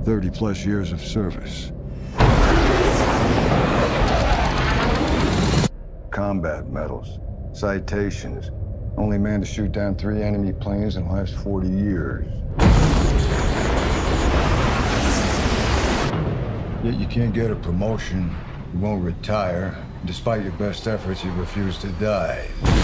30+ years of service. Combat medals, citations. Only man to shoot down 3 enemy planes in the last 40 years. Yet you can't get a promotion, you won't retire. Despite your best efforts, you refuse to die.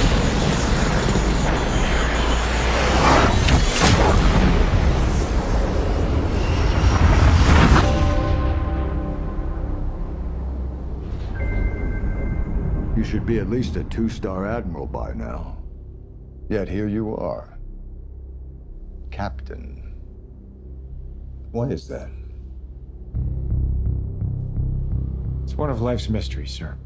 You should be at least a 2-star admiral by now. Yet here you are. Captain. What is that? It's one of life's mysteries, sir.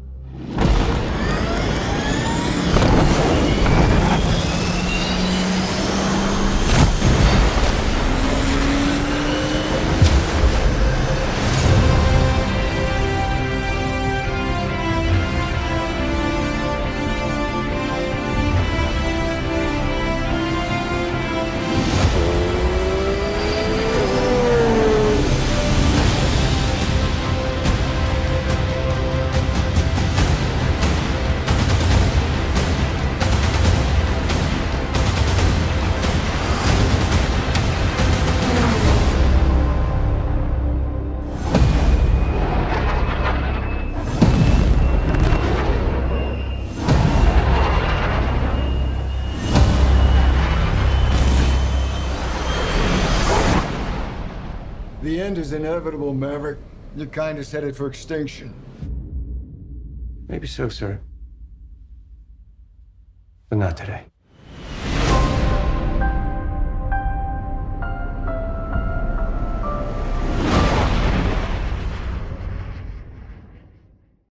The end is inevitable, Maverick. Your kind is headed for extinction. Maybe so, sir. But not today.